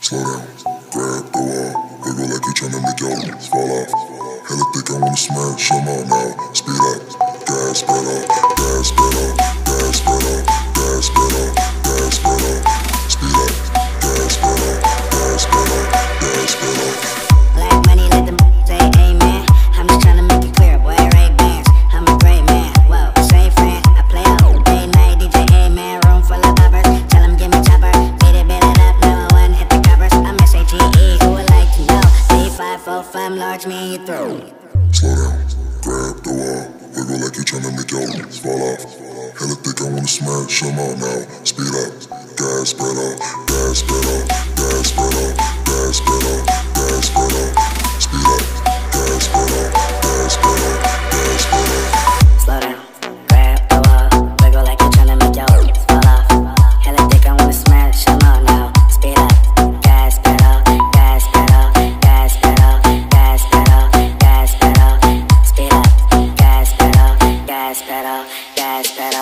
Slow down, grab the wall, wiggle like you're trying to make your legs fall off. Hella thick, I wanna smash them all now. Speed up, gas pedal, gas pedal, gas pedal, gas pedal, gas pedal. Speed up, gas pedal, gas pedal, gas pedal. Black money, let the say amen. I'm just trying to make it clear, boy, Ray Bans. I'm a great man, whoa, same friend. I play a whole day night, DJ A-man, room full of boppers. Tell him give me chopper, beat it up, no one hit the covers. I'm uscd, who would like to know? 3, 5, 4, 5, large me in your throat. Slow down, grab the wall, wiggle like you're trying to make your legs fall off. Hella thick, I wanna smash them all now. Speed up, gas pedal, gas pedal, gas pedal, gas pedal, gas pedal. Speed up, gas pedal, gas pedal, gas pedal. Slow down, grab the wall, wiggle like you're trying to make your legs fall off. Hella thick, I wanna smash them all now. Speed up, gas pedal, gas pedal, gas pedal, gas pedal, gas pedal. Speed up, gas pedal, gas pedal, gas pedal.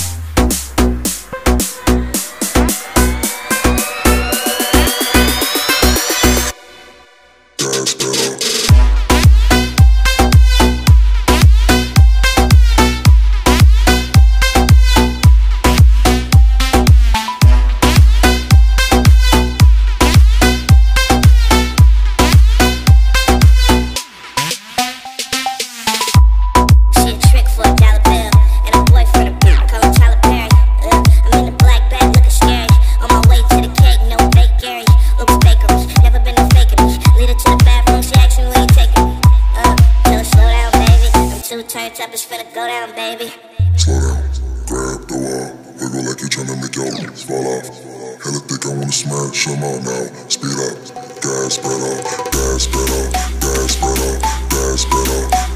Gas pedal. She a trick for $1 bill, and a boy for the bill, call him Tyler Perry. I'm in the black bag looking scary, on my way to the cake, no fake Gary. Oops, bakery, never been no faking me. Lead her to the bathroom, she asked me where you taking me. Tell her slow down, baby, I'm too turned up, it's finna go down, baby. Slow down, grab the wall, wiggle like you're trying to make your legs fall off. Hella thick, I wanna smash them all now. Speed up, gas pedal, gas pedal, gas pedal, gas pedal.